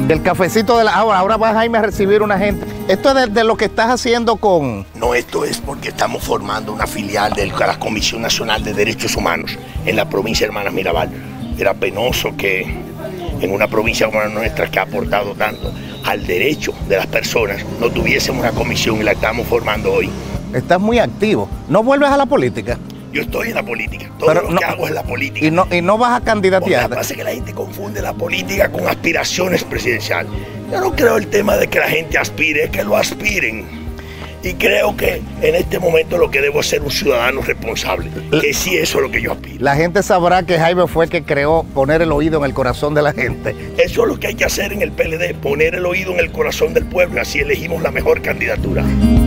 Del cafecito de la... Ahora va Jaime a recibir una gente. Esto es de lo que estás haciendo con... No, esto es porque estamos formando una filial de la Comisión Nacional de Derechos Humanos en la provincia de Hermanas Mirabal. Era penoso que en una provincia como la nuestra, que ha aportado tanto al derecho de las personas, no tuviésemos una comisión y la estamos formando hoy. Estás muy activo. ¿No vuelves a la política? Yo estoy en la política, todo lo que hago es la política. ¿Y no vas a candidatear? Lo que pasa es que la gente confunde la política con aspiraciones presidenciales. Yo no creo el tema de que la gente aspire, es que lo aspiren. Y creo que en este momento lo que debo es ser un ciudadano responsable, que sí, eso es lo que yo aspiro. La gente sabrá que Jaime fue el que creó poner el oído en el corazón de la gente. Eso es lo que hay que hacer en el PLD, poner el oído en el corazón del pueblo, así elegimos la mejor candidatura.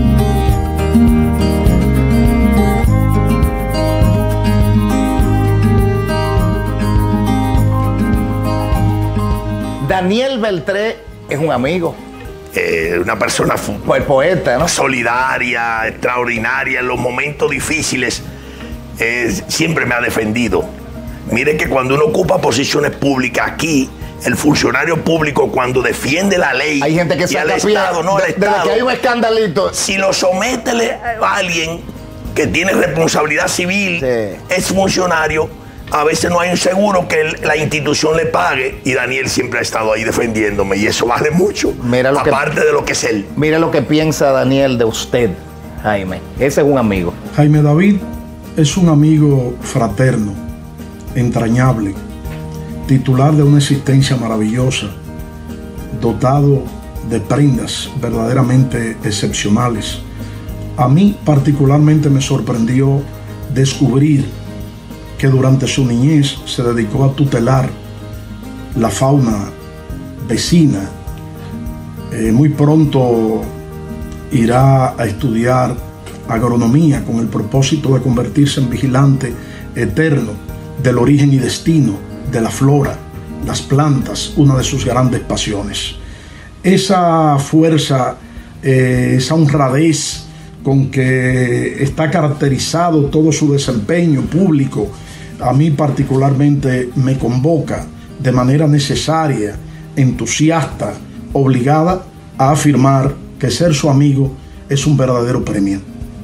Daniel Beltré es un amigo. Una persona Pues poeta, ¿no? Solidaria, extraordinaria en los momentos difíciles. Siempre me ha defendido. Mire que cuando uno ocupa posiciones públicas aquí, el funcionario público cuando defiende la ley, hay gente que se al Estado, no al Estado, desde que hay un escandalito. Si lo somete a alguien que tiene responsabilidad civil, sí, es funcionario, a veces no hay un seguro que la institución le pague, y Daniel siempre ha estado ahí defendiéndome, y eso vale mucho, aparte de lo que es él. Mira lo que piensa Daniel de usted, Jaime. Ese es un amigo. Jaime David es un amigo fraterno, entrañable, titular de una existencia maravillosa, dotado de prendas verdaderamente excepcionales. A mí particularmente me sorprendió descubrir que durante su niñez se dedicó a tutelar la fauna vecina. Muy pronto irá a estudiar agronomía con el propósito de convertirse en vigilante eterno del origen y destino de la flora, las plantas, una de sus grandes pasiones. Esa fuerza, esa honradez con que está caracterizado todo su desempeño público, a mí particularmente me convoca de manera necesaria, entusiasta, obligada a afirmar que ser su amigo es un verdadero premio.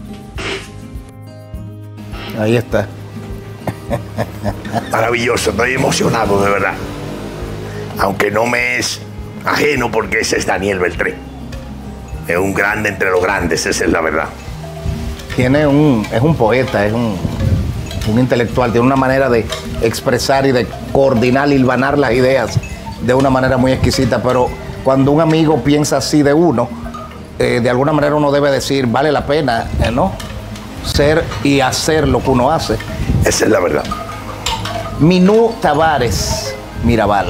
Ahí está. Maravilloso, estoy emocionado de verdad. Aunque no me es ajeno, porque ese es Daniel Beltré. Es un grande entre los grandes, esa es la verdad. Es un poeta, es un intelectual, tiene una manera de expresar y de coordinar, hilvanar las ideas de una manera muy exquisita, pero cuando un amigo piensa así de uno, de alguna manera uno debe decir, vale la pena, ¿no?, ser y hacer lo que uno hace. Esa es la verdad. Minú Tavares Mirabal.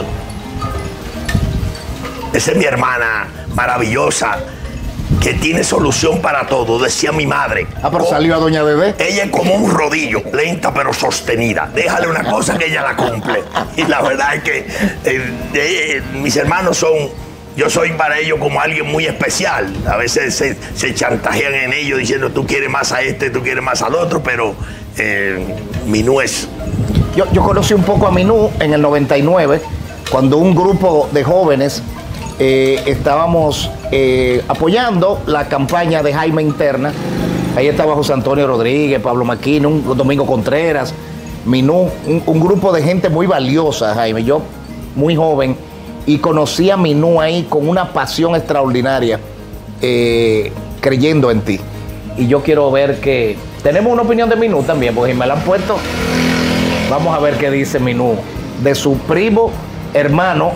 Esa es mi hermana maravillosa, que tiene solución para todo, decía mi madre. Ah, pero salió a doña Bebé. Ella es como un rodillo, lenta pero sostenida. Déjale una cosa que ella la cumple. Y la verdad es que mis hermanos yo soy para ellos como alguien muy especial. A veces se chantajean en ellos diciendo, tú quieres más a este, tú quieres más al otro, pero Minú es... Yo conocí un poco a Minú en el 99, cuando un grupo de jóvenes estábamos apoyando la campaña de Jaime Interna. Ahí estaba José Antonio Rodríguez, Pablo Maquino, Domingo Contreras, Minú, un grupo de gente muy valiosa, Jaime. Yo, muy joven, y conocí a Minú ahí con una pasión extraordinaria, creyendo en ti. Y yo quiero ver que... Tenemos una opinión de Minú también, porque me la han puesto. Vamos a ver qué dice Minú de su primo, hermano.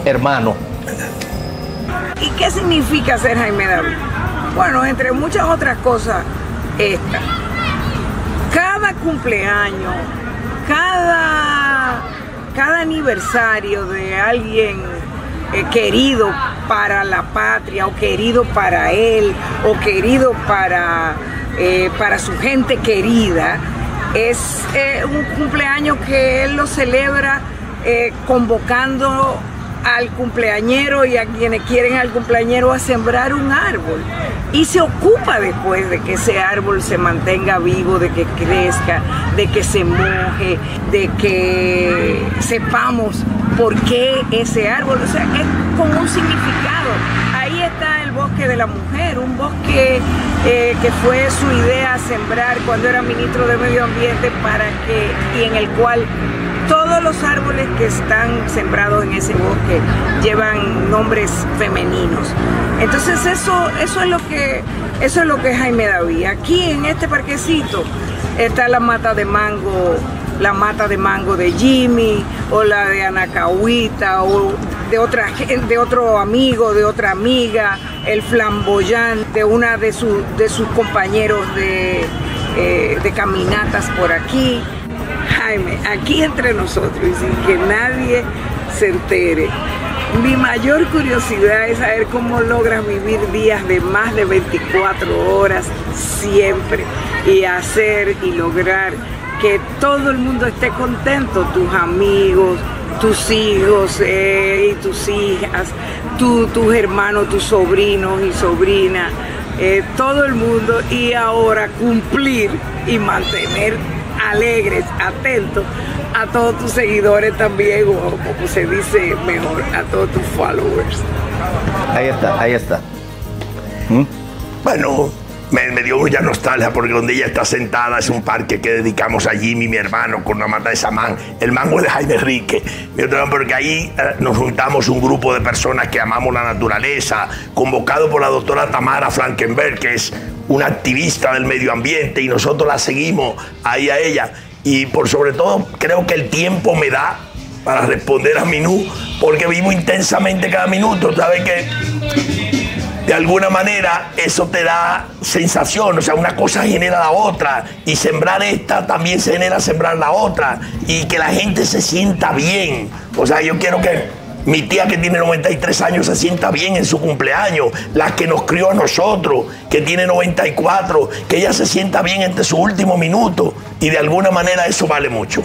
¿Y qué significa ser Jaime David? Bueno, entre muchas otras cosas, esta. Cada cumpleaños, cada aniversario de alguien querido para la patria, o querido para él, o querido para su gente querida, es un cumpleaños que él lo celebra convocando al cumpleañero y a quienes quieren al cumpleañero a sembrar un árbol y se ocupa después de que ese árbol se mantenga vivo, de que crezca, de que se moje, de que sepamos por qué ese árbol, o sea, es con un significado. Ahí está el Bosque de la Mujer, un bosque que fue su idea sembrar cuando era ministro de Medio Ambiente y en el cual todos los árboles que están sembrados en ese bosque llevan nombres femeninos. Entonces eso es lo que Jaime David. Aquí en este parquecito está la mata de mango de Jimmy, o la de Anacahuita, o de otro amigo, de otra amiga, el flamboyán de una de sus compañeros de caminatas por aquí. Jaime, aquí entre nosotros y sin que nadie se entere, mi mayor curiosidad es saber cómo logras vivir días de más de 24 horas siempre y hacer y lograr que todo el mundo esté contento, tus amigos, tus hijos y tus hijas, tus hermanos, tus sobrinos y sobrinas, todo el mundo, y ahora cumplir y mantener alegres, atentos a todos tus seguidores también, o como se dice mejor, a todos tus followers. Ahí está. Bueno, me dio mucha nostalgia porque donde ella está sentada es un parque que dedicamos a Jimmy, mi hermano, con una mata de samán. El mango de Jaime Enrique. Porque ahí nos juntamos un grupo de personas que amamos la naturaleza, convocado por la doctora Tamara Frankenberg, que es una activista del medio ambiente, y nosotros la seguimos ahí a ella. Y por sobre todo, creo que el tiempo me da para responder a Minú, porque vivo intensamente cada minuto. ¿Sabes qué? De alguna manera eso te da sensación, o sea, una cosa genera la otra, y sembrar esta también se genera sembrar la otra, y que la gente se sienta bien. O sea, yo quiero que mi tía, que tiene 93 años, se sienta bien en su cumpleaños, la que nos crió a nosotros, que tiene 94, que ella se sienta bien entre su último minuto, y de alguna manera eso vale mucho.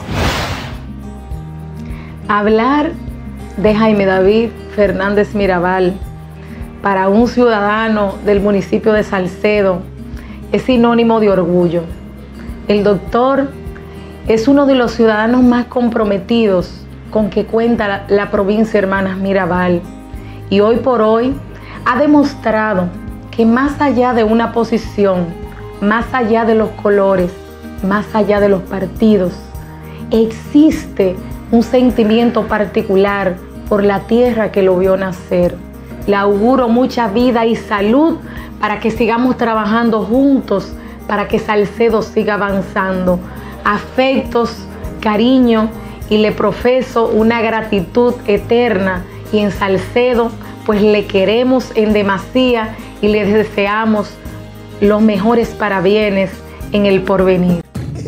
Hablar de Jaime David Fernández Mirabal para un ciudadano del municipio de Salcedo es sinónimo de orgullo. El doctor es uno de los ciudadanos más comprometidos con que cuenta la provincia Hermanas Mirabal, y hoy por hoy ha demostrado que más allá de una posición, más allá de los colores, más allá de los partidos, existe un sentimiento particular por la tierra que lo vio nacer. Le auguro mucha vida y salud para que sigamos trabajando juntos, para que Salcedo siga avanzando. Afectos, cariño, y le profeso una gratitud eterna, y en Salcedo pues le queremos en demasía y le deseamos los mejores parabienes en el porvenir.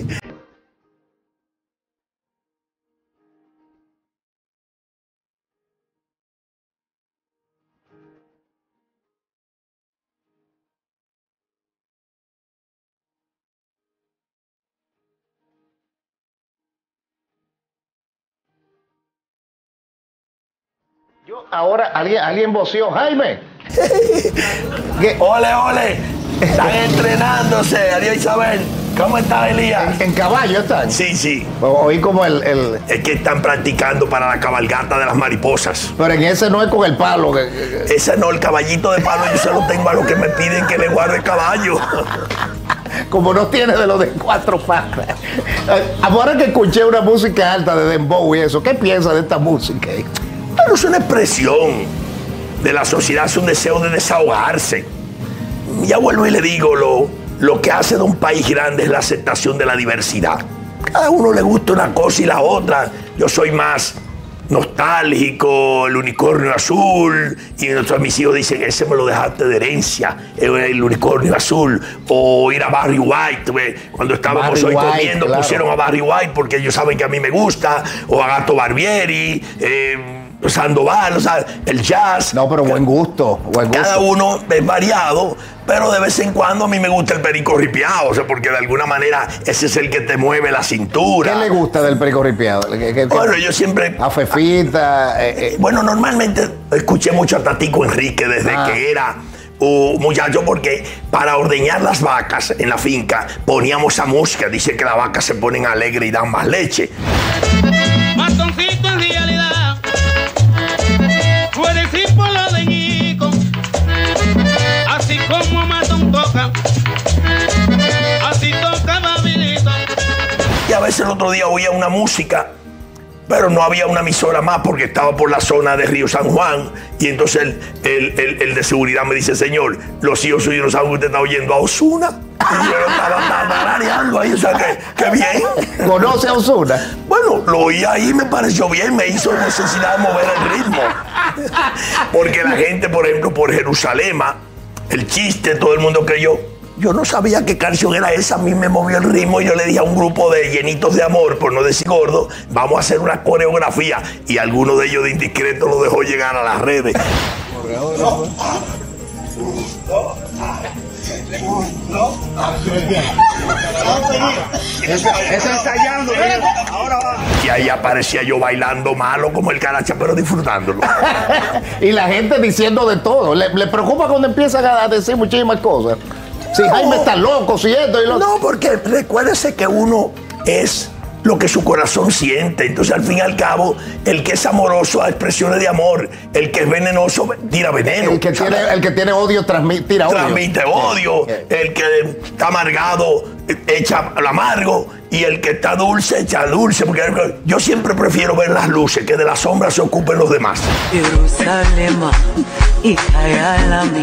Ahora alguien voció, Jaime. ¡Ole, ole! Están entrenándose. Adiós, Isabel. ¿Cómo está Elías? ¿En caballo están? Sí. Oí como el... Es que están practicando para la cabalgata de las mariposas. Pero en ese no es con el palo. Ese no, el caballito de palo yo se lo tengo a los que me piden que le guarde el caballo. Como no tiene de los de 4 patas. Ahora que escuché una música alta de dembow y eso, ¿qué piensas de esta música? Pero es una expresión de la sociedad, es un deseo de desahogarse. Ya vuelvo y le digo, lo que hace de un país grande es la aceptación de la diversidad. Cada uno le gusta una cosa y la otra. Yo soy más nostálgico, el unicornio azul, y mis hijos dicen, ese me lo dejaste de herencia, el unicornio azul. O ir a Barry White, cuando estábamos hoy comiendo, claro, pusieron a Barry White porque ellos saben que a mí me gusta, o a Gato Barbieri, Sandoval, o sea, el jazz. No, pero buen gusto, buen gusto. Cada uno es variado, pero de vez en cuando a mí me gusta el perico ripiado, o sea, porque de alguna manera ese es el que te mueve la cintura. ¿Qué le gusta del perico ripiado? Bueno, yo siempre... A Fefita. Bueno, normalmente escuché mucho a Tatico Enrique desde que era un muchacho, porque para ordeñar las vacas en la finca poníamos esa música. Dice que las vacas se ponen alegres y dan más leche. Matoncito en realidad fue discípulo de Ñico, así como Matón toca, así toca Babilito. Y a veces el otro día oía una música, pero no había una emisora más porque estaba por la zona de Río San Juan. Y entonces el de seguridad me dice: señor, los hijos suyos no saben que usted está oyendo a Ozuna. Y yo estaba tarareando ahí, o sea, que bien. ¿Conoce a Ozuna? Bueno, lo oí ahí, me pareció bien, me hizo necesidad de mover el ritmo. Porque la gente, por ejemplo, por Jerusalema, el chiste, todo el mundo creyó. Yo no sabía qué canción era esa, a mí me movió el ritmo y yo le dije a un grupo de llenitos de amor, por no decir gordo, vamos a hacer una coreografía. Y alguno de ellos de indiscreto lo dejó llegar a las redes. Eso ensayando. Ahora va. Y ahí aparecía yo bailando malo como el caracha, pero disfrutándolo. Y la gente diciendo de todo. Le preocupa cuando empiezan a decir muchísimas cosas. Si Jaime está loco, si esto y lo... No, porque recuérdese que uno es lo que su corazón siente. Entonces, al fin y al cabo, el que es amoroso da expresiones de amor. El que es venenoso tira veneno. El que tiene odio tira odio. Transmite odio. El que está amargado echa el amargo. Y el que está dulce echa dulce. Porque yo siempre prefiero ver las luces, que de las sombras se ocupen los demás. Jerusalén y Cayalami.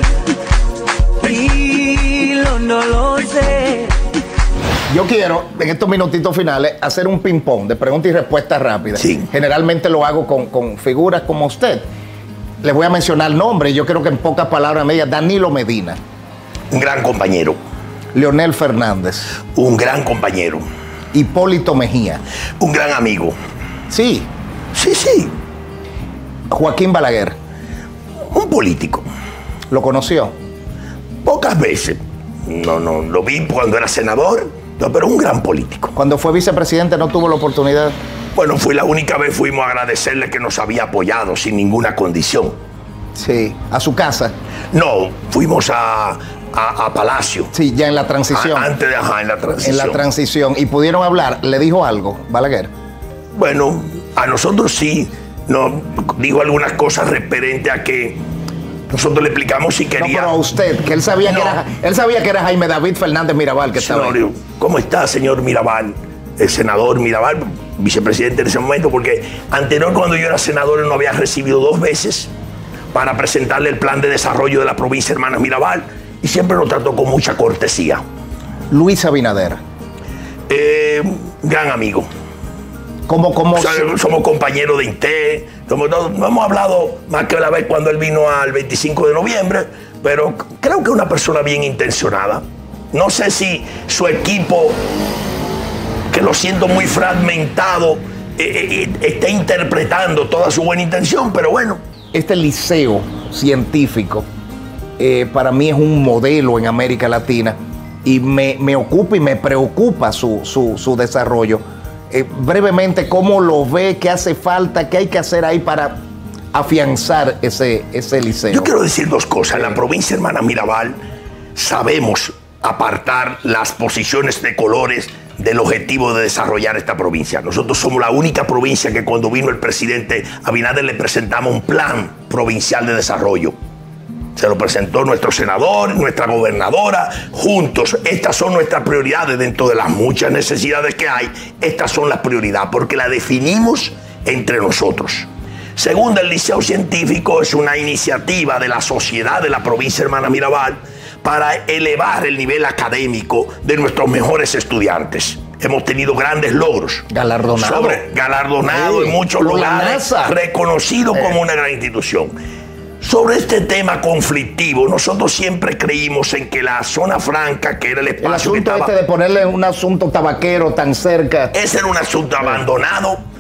Y no lo sé. Yo quiero, en estos minutitos finales, hacer un ping-pong de preguntas y respuestas rápidas. Sí. Generalmente lo hago con figuras como usted. Les voy a mencionar nombres. Yo creo que en pocas palabras me diga: Danilo Medina. Un gran compañero. Leonel Fernández. Un gran compañero. Hipólito Mejía. Un gran amigo. Sí. Sí. Joaquín Balaguer. Un político. ¿Lo conoció? Pocas veces. No, lo vi cuando era senador, pero un gran político. Cuando fue vicepresidente no tuvo la oportunidad. Bueno, fue la única vez fuimos a agradecerle que nos había apoyado sin ninguna condición. Sí. ¿A su casa? No, fuimos a Palacio. Sí, ya en la transición. Antes de, en la transición. En la transición. ¿Y pudieron hablar? ¿Le dijo algo, Balaguer? Bueno, a nosotros sí. No, dijo algunas cosas referente a que nosotros le explicamos si quería. No, pero a usted, que él sabía que era Jaime David Fernández Mirabal que estaba ahí. ¿Cómo está, señor Mirabal? El senador Mirabal, vicepresidente en ese momento, porque anterior, cuando yo era senador, él no había recibido 2 veces para presentarle el plan de desarrollo de la provincia Hermanas Mirabal, y siempre lo trató con mucha cortesía. Luis Abinader. Gran amigo. ¿Cómo? O sea, somos compañeros de INTE, no hemos hablado más que una vez cuando él vino al 25 de noviembre, pero creo que es una persona bien intencionada. No sé si su equipo, que lo siento muy fragmentado, está interpretando toda su buena intención, pero bueno. Este liceo científico para mí es un modelo en América Latina y me ocupa y me preocupa su desarrollo. Brevemente, ¿cómo lo ve? ¿Qué hace falta? ¿Qué hay que hacer ahí para afianzar ese liceo? Yo quiero decir 2 cosas. En la provincia Hermana Mirabal sabemos apartar las posiciones de colores del objetivo de desarrollar esta provincia. Nosotros somos la única provincia que cuando vino el presidente Abinader le presentamos un plan provincial de desarrollo. Se lo presentó nuestro senador, nuestra gobernadora, juntos. Estas son nuestras prioridades dentro de las muchas necesidades que hay. Estas son las prioridades porque las definimos entre nosotros. Segundo, el Liceo Científico es una iniciativa de la sociedad de la provincia Hermana Mirabal para elevar el nivel académico de nuestros mejores estudiantes. Hemos tenido grandes logros. Galardonado. Galardonado en muchos lugares, reconocido como una gran institución. Sobre este tema conflictivo, nosotros siempre creímos en que la zona franca, que era el espacio el asunto de ponerle un asunto tabaquero tan cerca. Ese era un asunto abandonado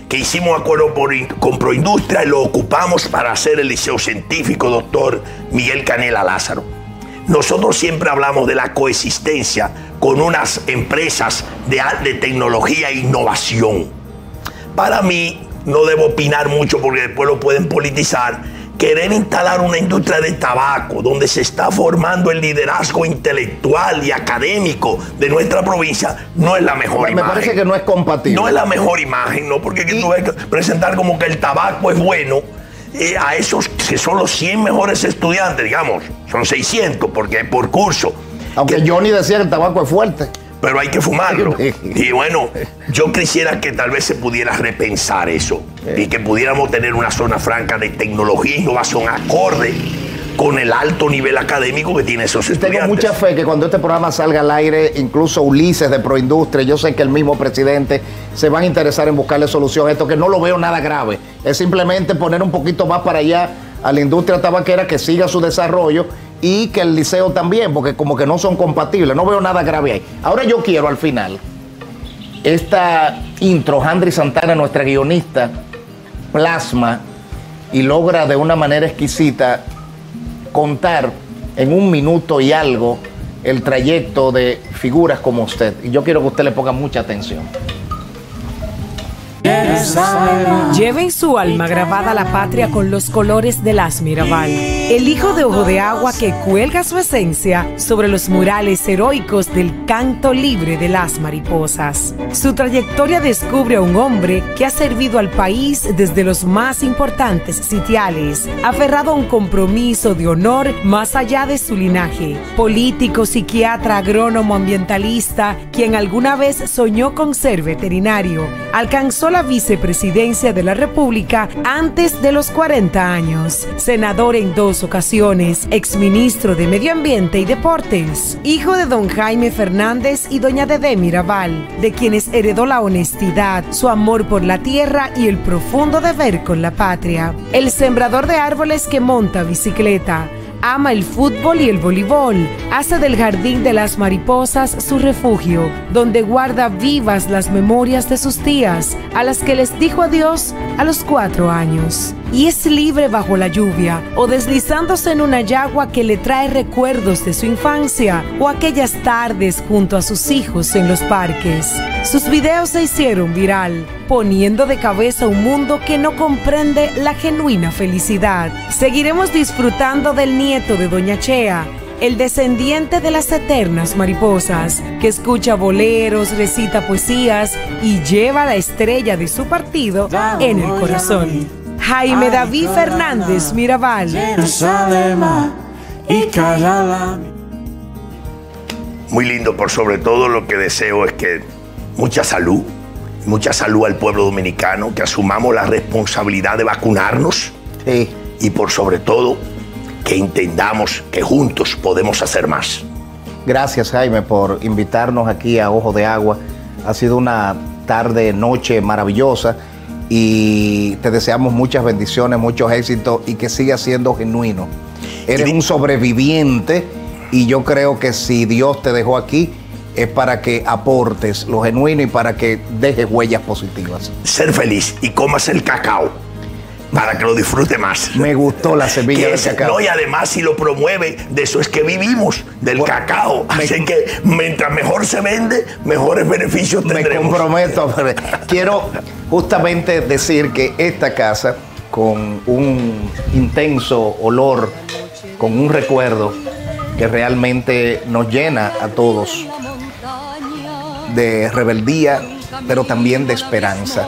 que hicimos acuerdo con Proindustria y lo ocupamos para hacer el Liceo Científico Dr. Miguel Canela Lázaro. Nosotros siempre hablamos de la coexistencia con unas empresas de tecnología e innovación. Para mí, no debo opinar mucho porque después lo pueden politizar, querer instalar una industria de tabaco donde se está formando el liderazgo intelectual y académico de nuestra provincia no es la mejor imagen. Me parece que no es compatible. No es la mejor imagen, ¿no? Porque tú ves presentar como que el tabaco es bueno a esos que son los 100 mejores estudiantes, digamos, son 600 porque por curso. Aunque Johnny decía que el tabaco es fuerte. Pero hay que fumarlo. Y bueno, yo quisiera que tal vez se pudiera repensar eso y que pudiéramos tener una zona franca de tecnología e innovación acorde con el alto nivel académico que tiene esos estudiantes. Tengo mucha fe que cuando este programa salga al aire, incluso Ulises de Proindustria, yo sé que el mismo presidente se van a interesar en buscarle solución a esto, que no lo veo nada grave. Es simplemente poner un poquito más para allá a la industria tabaquera, que siga su desarrollo, y que el liceo también, porque como que no son compatibles. No veo nada grave ahí. Ahora yo quiero al final, esta intro, Handry Santana, nuestra guionista, plasma y logra de una manera exquisita contar en 1 minuto y algo el trayecto de figuras como usted. Y yo quiero que usted le ponga mucha atención. Lleva en su alma grabada la patria con los colores de Las Mirabal, el hijo de Ojo de Agua que cuelga su esencia sobre los murales heroicos del canto libre de las mariposas. Su trayectoria descubre a un hombre que ha servido al país desde los más importantes sitiales, aferrado a un compromiso de honor más allá de su linaje. Político, psiquiatra, agrónomo, ambientalista, quien alguna vez soñó con ser veterinario, alcanzó la vicepresidencia de la República antes de los 40 años, senador en 2 ocasiones, exministro de Medio Ambiente y Deportes, hijo de don Jaime Fernández y doña Dedé Mirabal, de quienes heredó la honestidad, su amor por la tierra y el profundo deber con la patria. El sembrador de árboles que monta bicicleta, ama el fútbol y el voleibol, hace del Jardín de las Mariposas su refugio, donde guarda vivas las memorias de sus tías, a las que les dijo adiós a los 4 años. Y es libre bajo la lluvia o deslizándose en una yagua que le trae recuerdos de su infancia o aquellas tardes junto a sus hijos en los parques. Sus videos se hicieron viral, poniendo de cabeza un mundo que no comprende la genuina felicidad. Seguiremos disfrutando del nieto de Doña Chea, el descendiente de las eternas mariposas, que escucha boleros, recita poesías y lleva la estrella de su partido en el corazón. Jaime David Fernández Mirabal. Muy lindo, por sobre todo lo que deseo es que mucha salud al pueblo dominicano, que asumamos la responsabilidad de vacunarnos y por sobre todo que entendamos que juntos podemos hacer más. Gracias, Jaime, por invitarnos aquí a Ojo de Agua. Ha sido una tarde, noche maravillosa y te deseamos muchas bendiciones, muchos éxitos y que sigas siendo genuino. Eres un sobreviviente y yo creo que si Dios te dejó aquí es para que aportes lo genuino y para que dejes huellas positivas. Ser feliz y comas el cacao para que lo disfrute más. Me gustó la semilla del cacao. No, y además si lo promueve, de eso es que vivimos, del cacao. Así que mientras mejor se vende, mejores beneficios tendremos. Me comprometo. Quiero justamente decir que esta casa, con un intenso olor, con un recuerdo que realmente nos llena a todos de rebeldía, pero también de esperanza.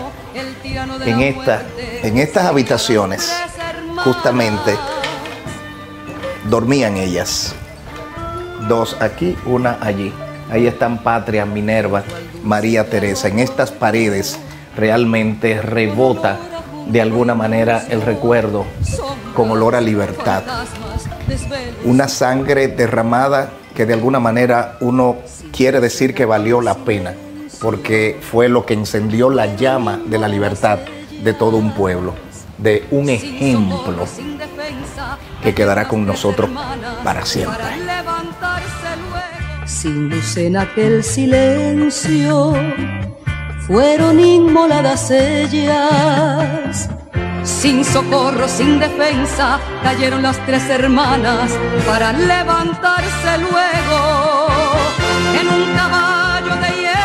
En estas habitaciones, justamente, dormían ellas. 2 aquí, 1 allí. Ahí están Patria, Minerva, María Teresa. En estas paredes realmente rebota de alguna manera el recuerdo con olor a libertad. Una sangre derramada que de alguna manera uno quiere decir que valió la pena, porque fue lo que encendió la llama de la libertad de todo un pueblo, de un ejemplo que quedará con nosotros para siempre. Sin luz en aquel silencio, fueron inmoladas ellas. Sin socorro, sin defensa, cayeron las tres hermanas para levantarse luego. En un caballo de hierro